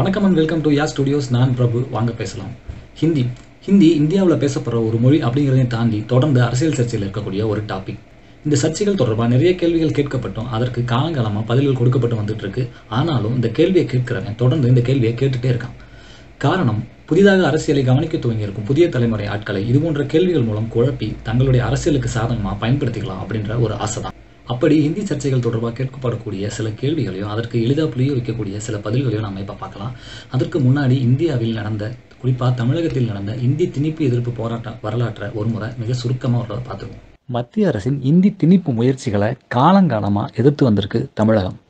வணக்கம் and welcome to யா studios. நான் பிரபு. வாங்க பேசலாம். ஹிந்தி இந்தியாவில் பேசப்படுற ஒரு மொழி அப்படிங்கிறதையும் தாண்டி தொடர்ந்து அரசியல் சர்ச்சையில் இருக்கக்கூடிய ஒரு டாபிக். இந்த சர்ச்சைகள் தொடர்பாக நிறைய கேள்விகள் கேட்கப்பட்டும் அதற்கு காலங்காலமாக பதில்கள் கொடுக்கப்பட்டு வந்துட்டு இருக்கு. ஆனாலும் இந்த கேள்வியை கேட்கிறவன் தொடர்ந்து இந்த கேள்வியை கேட்டுட்டே இருக்கான். காரணம், புதிதாக அரசியலை கவனிக்க துவங்கியிருக்கும் புதிய தலைமுறை ஆட்களை இதுபோன்ற கேள்விகள் மூலம் குழப்பி தங்களுடைய அரசியலுக்கு சாதகமாக பயன்படுத்திக்கலாம் அப்படின்ற ஒரு ஆசை தான். அப்படி ஹிந்தி சர்ச்சைகள் தொடர்பாக கேட்கப்படக்கூடிய சில கேள்விகளையும் அதற்கு எளிதாக புரிய வைக்கக்கூடிய சில பதில்களையும் நம்ம இப்போ பார்க்கலாம். அதற்கு முன்னாடி இந்தியாவில் நடந்த, குறிப்பாக தமிழகத்தில் நடந்த இந்தி திணிப்பு எதிர்ப்பு போராட்ட வரலாற்றை ஒரு முறை மிக சுருக்கமாக பார்த்துருவோம். மத்திய அரசின் இந்தி திணிப்பு முயற்சிகளை காலங்காலமாக எதிர்த்து வந்திருக்கு தமிழகம்.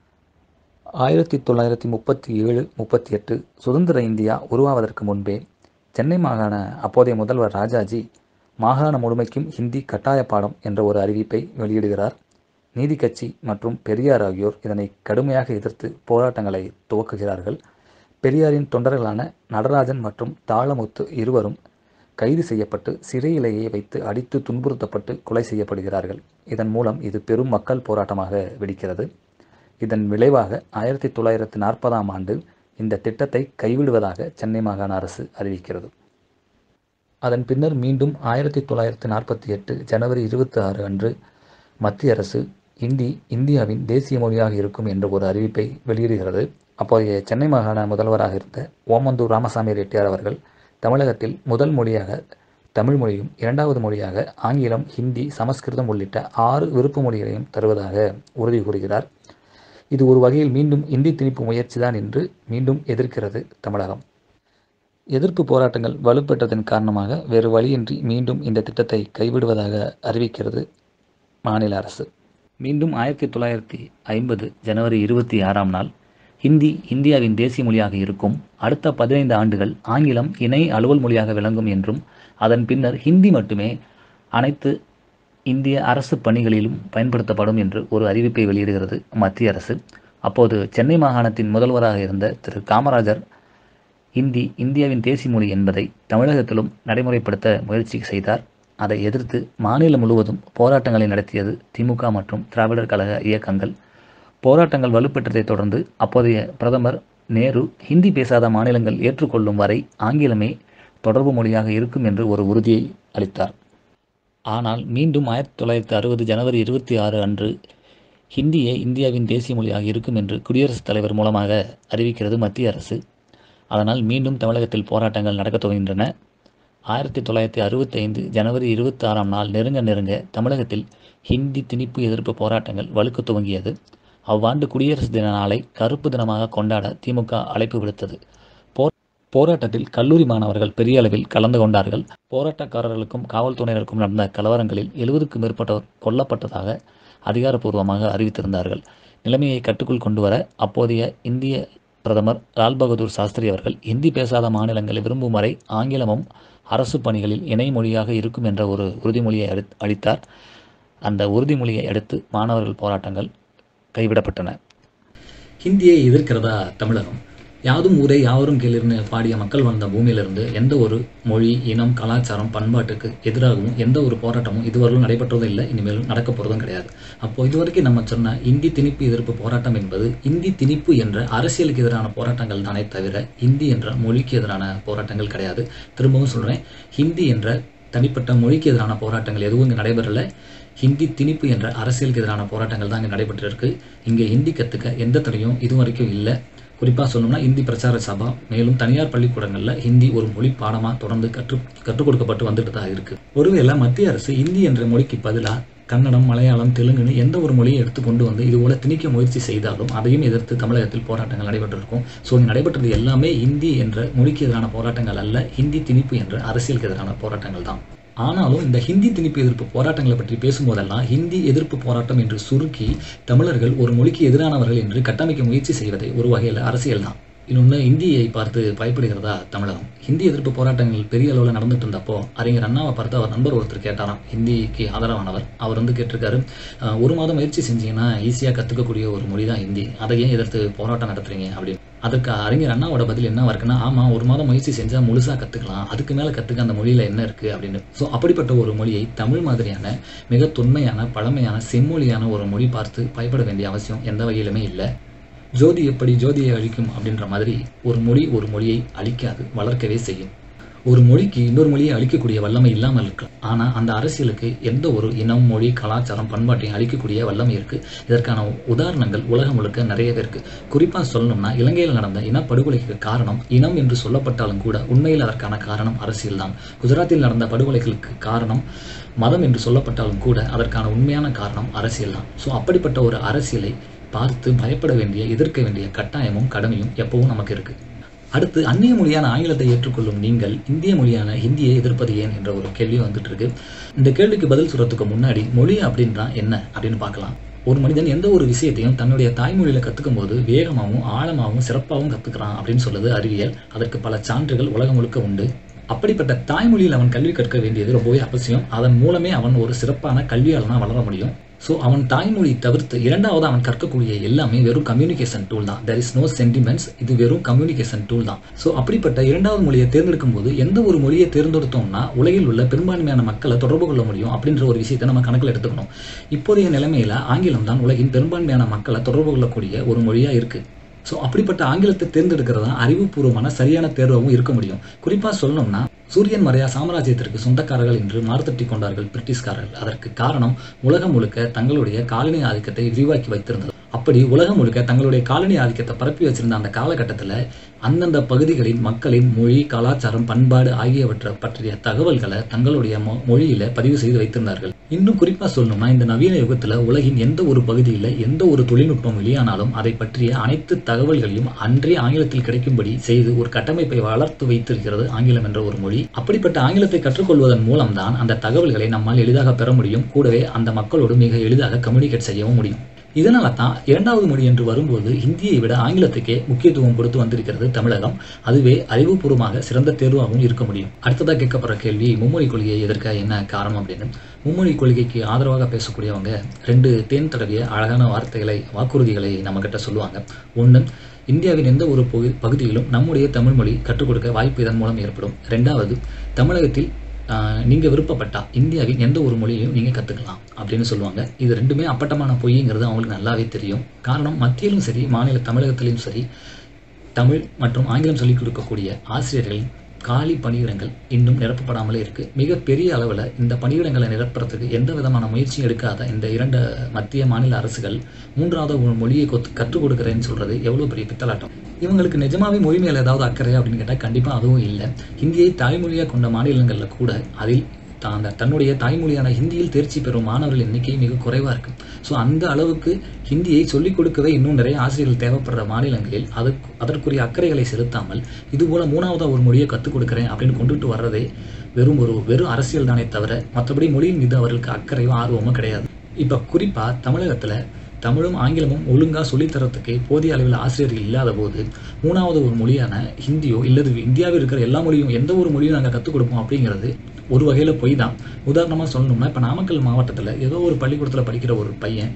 1937-38 சுதந்திர இந்தியா உருவாவதற்கு முன்பே சென்னை மாகாண அப்போதைய முதல்வர் ராஜாஜி மாகாண முழுமைக்கும் ஹிந்தி கட்டாய பாடம் என்ற ஒரு அறிவிப்பை வெளியிடுகிறார். நீதி கட்சி மற்றும் பெரியார் ஆகியோர் இதனை கடுமையாக எதிர்த்து போராட்டங்களை துவக்குகிறார்கள். பெரியாரின் தொண்டர்களான நடராஜன் மற்றும் தாளமுத்து இருவரும் கைது செய்யப்பட்டு சிறையிலேயே வைத்து அடித்து துன்புறுத்தப்பட்டு கொலை செய்யப்படுகிறார்கள். இதன் மூலம் இது பெரும் மக்கள் போராட்டமாக வெடிக்கிறது. இதன் விளைவாக 1940ஆம் ஆண்டு இந்த திட்டத்தை கைவிடுவதாக சென்னை மாகாண அரசு அறிவிக்கிறது. அதன் பின்னர் மீண்டும் 1948 ஜனவரி 26 அன்று மத்திய அரசு ஹிந்தி இந்தியாவின் தேசிய மொழியாக இருக்கும் என்ற ஒரு அறிவிப்பை வெளியிடுகிறது. அப்போதைய சென்னை மாகாண முதல்வராக இருந்த ஓமந்தூர் ராமசாமி ரெட்டியார் அவர்கள் தமிழகத்தில் முதல் மொழியாக தமிழ் மொழியும், இரண்டாவது மொழியாக ஆங்கிலம், ஹிந்தி, சமஸ்கிருதம் உள்ளிட்ட 6 விருப்ப மொழிகளையும் தருவதாக உறுதி கூறுகிறார். இது ஒரு வகையில் மீண்டும் இந்தி திணிப்பு முயற்சிதான் என்று மீண்டும் எதிர்க்கிறது தமிழகம். எதிர்ப்பு போராட்டங்கள் வலுப்பெற்றதன் காரணமாக வேறு வழியின்றி மீண்டும் இந்த திட்டத்தை கைவிடுவதாக அறிவிக்கிறது மாநில அரசு. மீண்டும் 1950 ஜனவரி 26ஆம் நாள் ஹிந்தி இந்தியாவின் தேசிய மொழியாக இருக்கும், அடுத்த 15 ஆண்டுகள் ஆங்கிலம் இணை அலுவல் மொழியாக விளங்கும் என்றும் அதன் பின்னர் ஹிந்தி மட்டுமே அனைத்து இந்திய அரசு பணிகளிலும் பயன்படுத்தப்படும் என்று ஒரு அறிவிப்பை வெளியிடுகிறது மத்திய அரசு. அப்போது சென்னை மாகாணத்தின் முதல்வராக இருந்த திரு காமராஜர் ஹிந்தி இந்தியாவின் தேசிய மொழி என்பதை தமிழகத்திலும் நடைமுறைப்படுத்த முயற்சி செய்தார். அதை எதிர்த்து மாநிலம் முழுவதும் போராட்டங்களை நடத்தியது திமுக மற்றும் திராவிடர் கழக இயக்கங்கள். போராட்டங்கள் வலுப்பெற்றதை தொடர்ந்து அப்போதைய பிரதமர் நேரு ஹிந்தி பேசாத மாநிலங்கள் ஏற்றுக்கொள்ளும் வரை ஆங்கிலமே தொடர்பு மொழியாக இருக்கும் என்று ஒரு உறுதியை அளித்தார். ஆனால் மீண்டும் 1960 ஜனவரி 26 அன்று ஹிந்தியே இந்தியாவின் தேசிய மொழியாக இருக்கும் என்று குடியரசுத் தலைவர் மூலமாக அறிவிக்கிறது மத்திய அரசு. அதனால் மீண்டும் தமிழகத்தில் போராட்டங்கள் நடக்கத் துவங்கின்றன. 1965 ஜனவரி 26ஆம் நாள் நெருங்க தமிழகத்தில் ஹிந்தி திணிப்பு எதிர்ப்பு போராட்டங்கள் வலுக்க துவங்கியது. அவ்வாண்டு குடியரசு தின நாளை கருப்பு தினமாக கொண்டாட திமுக அழைப்பு விடுத்தது. போராட்டத்தில் கல்லூரி மாணவர்கள் பெரிய அளவில் கலந்து கொண்டார்கள். போராட்டக்காரர்களுக்கும் காவல்துறையினருக்கும் நடந்த கலவரங்களில் 70க்கும் மேற்பட்டோர் கொல்லப்பட்டதாக அதிகாரப்பூர்வமாக அறிவித்திருந்தார்கள். நிலைமையை கட்டுக்குள் கொண்டு வர அப்போதைய இந்திய பிரதமர் லால் பகதூர் சாஸ்திரி அவர்கள் ஹிந்தி பேசாத மாநிலங்களை விரும்பும் வரை ஆங்கிலமும் அரசு பணிகளில் இணை மொழியாக இருக்கும் என்ற ஒரு உறுதிமொழியை அளித்தார். அந்த உறுதிமொழியை அடுத்து மாணவர்கள் போராட்டங்கள் கைவிடப்பட்டன. ஹிந்தியை எதிர்க்கிறதா தமிழகம்? யாதும் ஊரே யாவரும் கேளிர்னு பாடிய மக்கள் வாழ்ந்த பூமியிலிருந்து எந்த ஒரு மொழி, இனம், கலாச்சாரம், பண்பாட்டுக்கு எதிராகவும் எந்த ஒரு போராட்டமும் இதுவரையிலும் நடைபெற்றதும் இல்லை, இனிமேலும் நடக்க போகிறதும் கிடையாது. அப்போது இதுவரைக்கும் நம்ம சொன்ன இந்தி திணிப்பு எதிர்ப்பு போராட்டம் என்பது இந்தி திணிப்பு என்ற அரசியலுக்கு எதிரான போராட்டங்கள் தானே தவிர இந்தி என்ற மொழிக்கு எதிரான போராட்டங்கள் கிடையாது. திரும்பவும் சொல்கிறேன், ஹிந்தி என்ற தனிப்பட்ட மொழிக்கு எதிரான போராட்டங்கள் எதுவும் இங்கே நடைபெறலை. ஹிந்தி திணிப்பு என்ற அரசியலுக்கு எதிரான போராட்டங்கள் தான் இங்கே நடைபெற்றிருக்கு. இங்கே ஹிந்தி கற்றுக்க எந்த தடையும் இதுவரைக்கும் இல்லை. குறிப்பாக சொல்லணும்னா இந்தி பிரச்சார சபா, மேலும் தனியார் பள்ளிக்கூடங்களில் ஹிந்தி ஒரு மொழி பாடமாக தொடர்ந்து கற்றுக் கொடுக்கப்பட்டு வந்துட்டு தான் இருக்குது. ஒருவேளை மத்திய அரசு ஹிந்தி என்ற மொழிக்கு பதிலாக கன்னடம், மலையாளம், தெலுங்குன்னு எந்த ஒரு மொழியை எடுத்துக்கொண்டு வந்து இதுபோல திணிக்க முயற்சி செய்தாலும் அதையும் எதிர்த்து தமிழகத்தில் போராட்டங்கள் நடைபெற்றிருக்கும். ஸோ நடைபெற்றது எல்லாமே ஹிந்தி என்ற மொழிக்கு எதிரான போராட்டங்கள் அல்ல, ஹிந்தி திணிப்பு என்ற அரசியலுக்கு எதிரான போராட்டங்கள் தான். ஆனாலும் இந்த ஹிந்தி திணிப்பு எதிர்ப்பு போராட்டங்களை பற்றி பேசும்போதெல்லாம் ஹிந்தி எதிர்ப்பு போராட்டம் என்று சுருக்கி தமிழர்கள் ஒரு மொழிக்கு எதிரானவர்கள் என்று கட்டமைக்க முயற்சி செய்வதை ஒரு வகையில் அரசியல் தான். இன்னொன்று, இந்தியை பார்த்து பயப்படுகிறதா தமிழகம்? ஹிந்தி எதிர்ப்பு போராட்டங்கள் பெரிய அளவில் நடந்துட்டு இருந்தப்போ அறிஞர் அண்ணாவை பார்த்து அவர் நண்பர் ஒருத்தர் கேட்டாராம், ஹிந்திக்கு ஆதரவானவர். அவர் கேட்டிருக்காரு, 1 மாதம் முயற்சி செஞ்சீங்கன்னா ஈஸியாக கற்றுக்கக்கூடிய ஒரு மொழி தான் ஹிந்தி, அதையே எதிர்த்து போராட்டம் நடத்துறீங்க அப்படின்னு. அதுக்கு அறிஞர் அண்ணாவோட பதில் என்னவா இருக்குன்னா, ஆமாம், 1 மாதம் முயற்சி செஞ்சால் முழுசாக கற்றுக்கலாம், அதுக்கு மேலே கற்றுக்க அந்த மொழியில் என்ன இருக்குது அப்படின்னு. ஸோ அப்படிப்பட்ட ஒரு மொழியை தமிழ் மாதிரியான மிக தொன்மையான, பழமையான, செம்மொழியான ஒரு மொழி பார்த்து பயப்பட வேண்டிய அவசியம் எந்த வகையிலுமே இல்லை. ஜோதி எப்படி ஜோதியை அழிக்கும் அப்படின்ற மாதிரி ஒரு மொழி ஒரு மொழியை அழிக்காது, வளர்க்கவே செய்யும். ஒரு மொழிக்கு இன்னொரு மொழியை அழிக்கக்கூடிய வல்லமை இல்லாமல் இருக்கலாம். ஆனால் அந்த அரசியலுக்கு எந்த ஒரு இனம், மொழி, கலாச்சாரம், பண்பாட்டையும் அழிக்கக்கூடிய வல்லமை இருக்குது. இதற்கான உதாரணங்கள் உலகம் முழுக்க நிறையவே இருக்குது. குறிப்பாக சொல்லணும்னா இலங்கையில் நடந்த இனப்படுகொலைக்கு காரணம் இனம் என்று சொல்லப்பட்டாலும் கூட உண்மையில் அதற்கான காரணம் அரசியல் தான். குஜராத்தில் நடந்த படுகொலைகளுக்கு காரணம் மதம் என்று சொல்லப்பட்டாலும் கூட அதற்கான உண்மையான காரணம் அரசியல் தான். ஸோ அப்படிப்பட்ட ஒரு அரசியலை பார்த்து பயப்பட வேண்டிய, எதிர்க்க வேண்டிய கட்டாயமும் கடமையும் எப்பவும் நமக்கு இருக்குது. அடுத்து, அந்நிய மொழியான ஆங்கிலத்தை ஏற்றுக்கொள்ளும் நீங்கள் இந்திய மொழியான ஹிந்தியை எதிர்ப்பது ஏன் என்ற ஒரு கேள்வி வந்துட்டு இருக்கு. இந்த கேள்விக்கு பதில் சொல்றதுக்கு முன்னாடி மொழி அப்படின்றா என்ன அப்படின்னு பார்க்கலாம். ஒரு மனிதன் எந்த ஒரு விஷயத்தையும் தன்னுடைய தாய்மொழியில கத்துக்கும் போது வேகமாகவும் ஆழமாகவும் சிறப்பாகவும் கத்துக்கிறான் அப்படின்னு சொல்லுது அறிவியல். அதற்கு பல சான்றுகள் உலகம் முழுக்க உண்டு. அப்படிப்பட்ட தாய்மொழியில் அவன் கல்வி கற்க வேண்டியது ரொம்பவே அவசியம். அதன் மூலமே அவன் ஒரு சிறப்பான கல்வியாளனா வளர முடியும். ஸோ அவன் தாய்மொழி தவிர்த்து இரண்டாவது அவன் கற்கக்கூடிய எல்லாமே வெறும் கம்யூனிகேஷன் டூல் தான். There is no sentiments. இது வெறும் கம்யூனிகேஷன் டூல் தான். ஸோ அப்படிப்பட்ட இரண்டாவது மொழியை தேர்ந்தெடுக்கும் போது எந்த ஒரு மொழியை தேர்ந்தெடுத்தோம்னா உலகில் உள்ள பெரும்பான்மையான மக்களை தொடர்பு கொள்ள முடியும் அப்படின்ற ஒரு விஷயத்தை நம்ம கணக்கில் எடுத்துக்கணும். இப்போதைய நிலைமையில ஆங்கிலம் தான் உலகின் பெரும்பான்மையான மக்களை தொடர்பு கொள்ளக்கூடிய ஒரு மொழியா இருக்கு. ஸோ அப்படிப்பட்ட ஆங்கிலத்தை தேர்ந்தெடுக்கிறது தான் அறிவுபூர்வமான சரியான தேர்வாகவும் இருக்க முடியும். குறிப்பாக சொல்லணும்னா சூரியன் மறையா சாம்ராஜ்யத்திற்கு சொந்தக்காரர்கள் என்று மார்த்தட்டி கொண்டார்கள் பிரிட்டிஷ்காரர்கள். அதற்கு காரணம் உலகம் முழுக்க தங்களுடைய காலனி ஆதிக்கத்தை விரிவாக்கி வைத்திருந்தது. அப்படி உலகம் முழுக்க தங்களுடைய காலனி ஆதிக்கத்தை பரப்பி வச்சிருந்த அந்த காலகட்டத்தில் அந்தந்த பகுதிகளின் மக்களின் மொழி, கலாச்சாரம், பண்பாடு ஆகியவற்றை பற்றிய தகவல்களை தங்களுடைய மொழியில பதிவு செய்து வைத்திருந்தார்கள். இன்னும் குறிப்பா சொல்லணும்னா இந்த நவீன யுகத்துல உலகின் எந்த ஒரு பகுதியில் எந்த ஒரு தொழில்நுட்பம் வெளியானாலும் அதை பற்றிய அனைத்து தகவல்களையும் அன்றே ஆங்கிலத்தில் கிடைக்கும்படி செய்து ஒரு கட்டமைப்பை வளர்த்து வைத்திருக்கிறது ஆங்கிலம் என்ற ஒரு மொழி. அப்படிப்பட்ட ஆங்கிலத்தை கற்றுக்கொள்வதன் மூலம்தான் அந்த தகவல்களை நம்மால் எளிதாக பெற முடியும். கூடவே அந்த மக்களோடு மிக எளிதாக கம்யூனிகேட் செய்யவும் முடியும். இதனால தான் இரண்டாவது மொழி என்று வரும்போது ஹிந்தியை விட ஆங்கிலத்துக்கே முக்கியத்துவம் கொடுத்து வந்திருக்கிறது தமிழகம். அதுவே அறிவுபூர்வமாக சிறந்த தேர்வாகவும் இருக்க முடியும். அடுத்ததாக கேட்கப்படுற கேள்வி, மும்மொழி கொள்கையை எதிர்க்க என்ன காரணம் அப்படின்னு. மும்மொழி கொள்கைக்கு ஆதரவாக பேசக்கூடியவங்க 2 தேன் தடவிய அழகான வார்த்தைகளை, வாக்குறுதிகளை நம்ம கிட்ட சொல்லுவாங்க. ஒன்று, இந்தியாவின் எந்த ஒரு பகுதியிலும் நம்முடைய தமிழ் மொழி கற்றுக் கொடுக்க வாய்ப்பு இதன் மூலம் ஏற்படும். 2வது, தமிழகத்தில் நீங்கள் விருப்பப்பட்டா இந்தியாவின் எந்த ஒரு மொழியையும் நீங்கள் கற்றுக்கலாம் அப்படின்னு சொல்லுவாங்க. இது ரெண்டுமே அப்பட்டமான பொய்ங்கிறது அவங்களுக்கு நல்லாவே தெரியும். காரணம், மத்தியிலும் சரி மாநில தமிழகத்திலும் சரி தமிழ் மற்றும் ஆங்கிலம் சொல்லிக் கொடுக்கக்கூடிய ஆசிரியர்கள் காலி பணியிடங்கள் இன்னும் நிரப்பப்படாமலே இருக்குது. மிகப்பெரிய அளவில் இந்த பணியிடங்களை நிரப்புறதுக்கு எந்த விதமான முயற்சியும் எடுக்காத இந்த 2 மத்திய மாநில அரசுகள் 3வது ஒரு மொழியை கற்றுக் கொடுக்குறேன்னு சொல்கிறது எவ்வளோ பெரிய பித்தலாட்டம். இவங்களுக்கு நிஜமாவே மொழி மேலே ஏதாவது அக்கறை அப்படின்னு கேட்டால் கண்டிப்பாக அதுவும் இல்லை. ஹிந்தியை தாய்மொழியாக கொண்ட மாநிலங்களில் கூட அதில் தன்னுடைய தாய்மொழியான ஹிந்தியில் தேர்ச்சி பெறும் மாணவர்கள் எண்ணிக்கை மிக குறைவாக இருக்குது. ஸோ அந்த அளவுக்கு ஹிந்தியை சொல்லிக் கொடுக்கவே இன்னும் நிறைய ஆசிரியர்கள் தேவைப்படுற மாநிலங்களில் அதற்குரிய அக்கறைகளை செலுத்தாமல் இதுபோல் 3வது ஒரு மொழியை கற்றுக் கொடுக்குறேன் அப்படின்னு கொண்டுட்டு வர்றதே வெறும் அரசியல் தானே தவிர மற்றபடி மொழியின் மீது அவர்களுக்கு அக்கறையோ ஆர்வமோ கிடையாது. இப்போ குறிப்பாக தமிழகத்தில் தமிழும் ஆங்கிலமும் ஒழுங்காக சொல்லித்தரத்துக்கு போதிய அளவில் ஆசிரியர்கள் இல்லாத போது 3வது ஒரு மொழியான ஹிந்தியோ இல்லது இந்தியாவில் இருக்கிற எல்லா மொழியும் எந்த ஒரு மொழியும் நாங்கள் கற்றுக் கொடுப்போம் அப்படிங்கிறது ஒரு வகையில் பொய் தான். உதாரணமாக சொல்லணும்னா இப்போ நாமக்கல் மாவட்டத்தில் ஏதோ ஒரு பள்ளிக்கூடத்தில் படிக்கிற ஒரு பையன்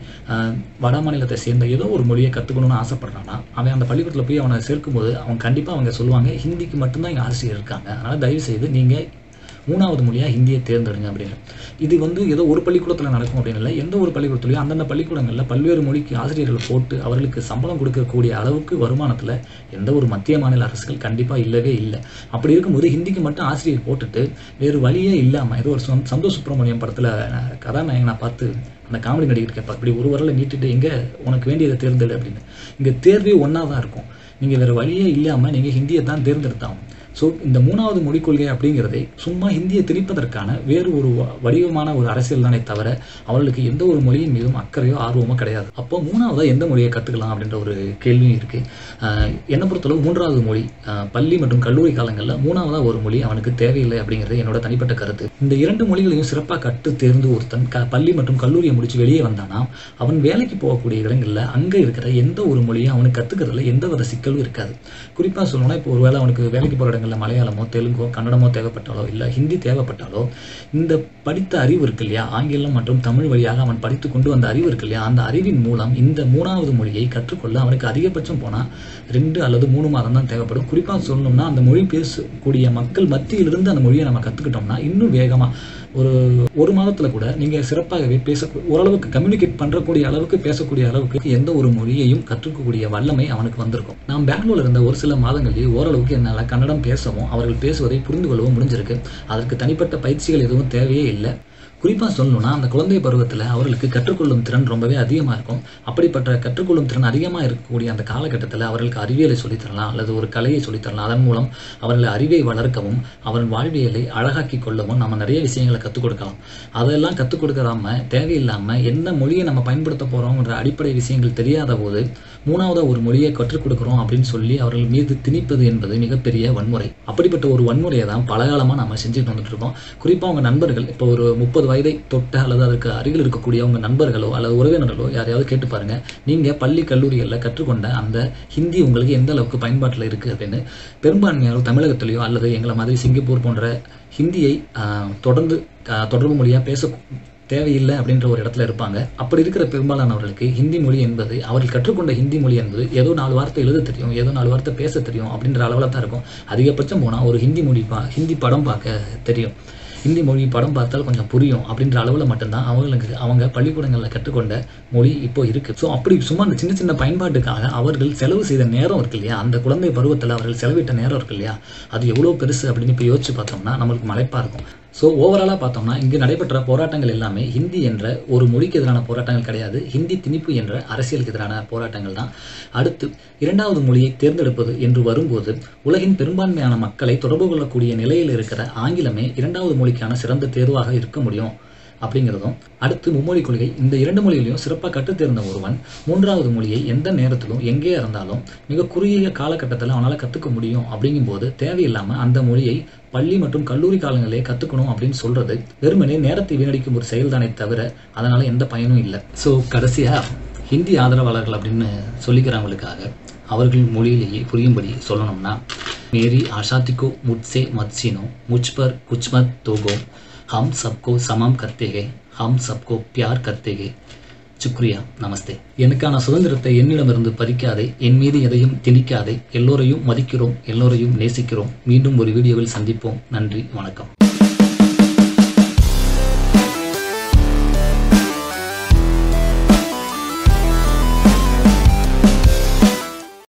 வட மாநிலத்தை சேர்ந்த ஏதோ ஒரு மொழியை கற்றுக்கணும்னு ஆசைப்படுறான்னா அவன் அந்த பள்ளிக்கூடத்தில் போய் அவனை சேர்க்கும்போது அவன் கண்டிப்பாக அவங்க சொல்லுவாங்க, ஹிந்திக்கு மட்டும்தான் இங்கே ஆசிரியர் இருக்காங்க, அதனால் தயவுசெய்து நீங்கள் 3வது மொழியாக ஹிந்தியை தேர்ந்தெடுங்க அப்படின்னு. இது ஏதோ ஒரு பள்ளிக்கூடத்தில் நடக்கும் அப்படின்னு இல்லை. எந்த ஒரு பள்ளிக்கூடத்துலையும் அந்தந்த பள்ளிக்கூடங்களில் பல்வேறு மொழிக்கு ஆசிரியர்கள் போட்டு அவர்களுக்கு சம்பளம் கொடுக்கக்கூடிய அளவுக்கு வருமானத்தில் எந்த ஒரு மத்திய மாநில அரசுகள் கண்டிப்பாக இல்லவே இல்லை. அப்படி இருக்கும்போது ஹிந்திக்கு மட்டும் ஆசிரியர் போட்டுட்டு வேறு வழியே இல்லாமல் ஏதோ ஒரு சந்தோஷ் சுப்ரமணியம் படத்தில் கதாநாயகனை பார்த்து அந்த காமெடி நடிகர் கேட்பா, இப்படி ஒரு வரலை நீட்டிட்டு எங்கே உனக்கு வேண்டியதை தேர்ந்தெடு அப்படின்னு. இங்கே தேர்வே ஒன்றா தான் இருக்கும். நீங்கள் வேறு வழியே இல்லாமல் நீங்கள் ஹிந்தியை தான் தேர்ந்தெடுத்தாகும். ஸோ இந்த 3வது மொழிக் கொள்கை அப்படிங்கிறதை சும்மா ஹிந்தியை திணிப்பதற்கான வேறு ஒரு வடிவமான ஒரு அரசியல் தானே தவிர அவர்களுக்கு எந்த ஒரு மொழியின் மீதும் அக்கறையோ ஆர்வமோ கிடையாது. அப்போ 3வது எந்த மொழியை கற்றுக்கலாம் அப்படின்ற ஒரு கேள்வியும் இருக்குது. என்னை பொறுத்தளவு 3வது மொழி பள்ளி மற்றும் கல்லூரி காலங்களில் 3வது ஒரு மொழி அவனுக்கு தேவையில்லை அப்படிங்கிறது என்னோட தனிப்பட்ட கருத்து. இந்த 2 மொழிகளையும் சிறப்பாக கற்று தேர்ந்து ஒருத்தன் பள்ளி மற்றும் கல்லூரியை முடித்து வெளியே வந்தானா அவன் வேலைக்கு போகக்கூடிய இடங்களில் அங்கே இருக்கிற எந்த ஒரு மொழியும் அவனுக்கு கற்றுக்கிறதுல எந்த வித சிக்கலும் இருக்காது. குறிப்பாக சொல்லணும்னா இப்போ ஒருவேளை அவனுக்கு வேலைக்கு போகிற மலையாளமோ தெலுங்கோ கன்னடமோ தேவைப்பட்டாலோ இல்லை ஹிந்தி தேவைப்பட்டாலோ இந்த படித்த அறிவு இருக்கு இல்லையா, ஆங்கிலம் மற்றும் தமிழ் வழியாக அவன் படித்து கொண்டு வந்த அறிவு இருக்கு இல்லையா, அந்த அறிவின் மூலம் இந்த 3வது மொழியை கற்றுக்கொள்ள அவனுக்கு அதிகபட்சம் போனால் 2 அல்லது 3 மாதம் தான் தேவைப்படும். குறிப்பாக சொல்லணும்னா அந்த மொழி பேசக்கூடிய மக்கள் மத்தியிலிருந்து அந்த மொழியை நம்ம கற்றுக்கிட்டோம்னா இன்னும் வேகமாக ஒரு மாதத்துல கூட நீங்க சிறப்பாகவே ஓரளவுக்கு கம்யூனிகேட் பண்றக்கூடிய அளவுக்கு பேசக்கூடிய அளவுக்கு எந்த ஒரு மொழியையும் கற்றுக்கக்கூடிய வல்லமை அவனுக்கு வந்திருக்கும். நான் பெங்களூர்ல இருந்த ஒரு சில மாதங்களில் ஓரளவுக்கு என்னால் கன்னடம் பேசவும் அவர்கள் பேசுவதை புரிந்து கொள்ளவும் முடிஞ்சிருக்கு. அதற்கு தனிப்பட்ட பயிற்சிகள் எதுவும் தேவையே இல்லை. குறிப்பாக சொல்லணும்னா அந்த குழந்தை பருவத்தில் அவர்களுக்கு கற்றுக்கொள்ளும் திறன் ரொம்பவே அதிகமாக இருக்கும். அப்படிப்பட்ட கற்றுக்கொள்ளும் திறன் அதிகமாக இருக்கக்கூடிய அந்த காலகட்டத்தில் அவர்களுக்கு அறிவியலை சொல்லித்தரலாம் அல்லது ஒரு கலையை சொல்லித்தரலாம். அதன் மூலம் அவர்கள் அறிவை வளர்க்கவும் அவர்கள் வாழ்வியலை அழகாக்கி கொள்ளவும் நம்ம நிறைய விஷயங்களை கற்றுக் கொடுக்கலாம். அதெல்லாம் கற்றுக் கொடுக்காம தேவையில்லாமல் என்ன மொழியை நம்ம பயன்படுத்த போகிறோம்ன்ற அடிப்படை விஷயங்கள் தெரியாத போது மூணாவதாக ஒரு மொழியை கற்றுக் கொடுக்குறோம் அப்படின்னு சொல்லி அவர்கள் மீது திணிப்பது என்பது மிகப்பெரிய வன்முறை. அப்படிப்பட்ட ஒரு வன்முறையை தான் பல காலமாக நம்ம செஞ்சுட்டு வந்துட்டு இருக்கோம். குறிப்பாக உங்கள் நண்பர்கள் இப்போ ஒரு 30 வயதை தொட்ட அல்லது அதற்கு அருகில் இருக்கக்கூடிய உங்க நண்பர்களோ அல்லது உறவினர்களோ யாரையாவது கேட்டு பாருங்க, நீங்க பள்ளி கல்லூரிகளில் கற்றுக்கொண்ட அந்த ஹிந்தி உங்களுக்கு எந்த அளவுக்கு பயன்பாட்டில் இருக்கு அப்படின்னு. பெரும்பான்மையானோர் தமிழகத்திலேயோ அல்லது எங்களை மாதிரி சிங்கப்பூர் போன்ற ஹிந்தியை தொடர்ந்து தொடர்பு மொழியா பேச தேவையில்லை அப்படின்ற ஒரு இடத்துல இருப்பாங்க. அப்படி இருக்கிற பெரும்பாலானவர்களுக்கு ஹிந்தி மொழி என்பது அவர்கள் கற்றுக்கொண்ட ஹிந்தி மொழி என்பது ஏதோ 4 வார்த்தை எழுத தெரியும், ஏதோ 4 வார்த்தை பேச தெரியும் அப்படின்ற அளவில் தான் இருக்கும். அதிகபட்சம் போனால் ஒரு ஹிந்தி படம் பார்க்க தெரியும், ஹிந்தி மொழி படம் பார்த்தால் கொஞ்சம் புரியும் அப்படின்ற அளவில் மட்டும்தான் அவங்க பள்ளிக்கூடங்களில் கற்றுக்கொண்ட மொழி இப்போ இருக்குது. ஸோ அப்படி சும்மா அந்த சின்ன சின்ன பயன்பாட்டுக்காக அவர்கள் செலவு செய்த நேரம் இருக்கு இல்லையா, அந்த குழந்தை பருவத்தில் அவர்கள் செலவிட்ட நேரம் இருக்கு இல்லையா, அது எவ்வளோ பெருசு அப்படின்னு இப்போ யோசிச்சு பார்த்தோம்னா நம்மளுக்கு மலைப்பாக இருக்கும். ஸோ ஓவராலாக பார்த்தோம்னா இங்கு நடைபெற்ற போராட்டங்கள் எல்லாமே ஹிந்தி என்ற ஒரு மொழிக்கு எதிரான போராட்டங்கள் கிடையாது, ஹிந்தி திணிப்பு என்ற அரசியலுக்கு எதிரான போராட்டங்கள் தான். அடுத்து 2வது மொழியை தேர்ந்தெடுப்பது என்று வரும்போது உலகின் பெரும்பான்மையான மக்களை தொடர்பு கொள்ளக்கூடிய நிலையில் இருக்கிற ஆங்கிலமே 2வது மொழிக்கான சிறந்த தேர்வாக இருக்க முடியும் அப்படிங்கிறதும். அடுத்து மும்மொழி கொள்கை. இந்த 2 மொழிகளையும் சிறப்பாக கற்றுத்தேர்ந்த ஒருவன் 3வது மொழியை எந்த நேரத்திலும் எங்கே இருந்தாலும் மிக குறுகிய காலகட்டத்தில் அவனால் கற்றுக்க முடியும். அப்படிங்கும்போது தேவையில்லாமல் அந்த மொழியை பள்ளி மற்றும் கல்லூரி காலங்களே கற்றுக்கணும் அப்படின்னு சொல்றது வெறுமனே நேரத்தை வீணடிக்கும் ஒரு செயல்தானே தவிர அதனால எந்த பயனும் இல்லை. ஸோ கடைசியாக ஹிந்தி ஆதரவாளர்கள் அப்படின்னு சொல்லிக்கிறவங்களுக்காக அவர்கள் மொழியிலேயே புரியும்படி சொல்லணும்னா, மேரி ஆஷாத்திக்கோ முட்சே மத்சினோ முச்பர் குச்மத் தோகோ हम सबको समम करते हैं, हम सबको प्यार करते हैं, சுக்ரியா, நமஸ்தே. எனக்கான சுதந்திரத்தை என்னிடமிருந்து பறிக்காதே, என் மீது எதையும் திணிக்காதே, எல்லோரையும் மதிக்கிறோம், எல்லோரையும் நேசிக்கிறோம். மீண்டும் ஒரு வீடியோவில் சந்திப்போம். நன்றி, வணக்கம்.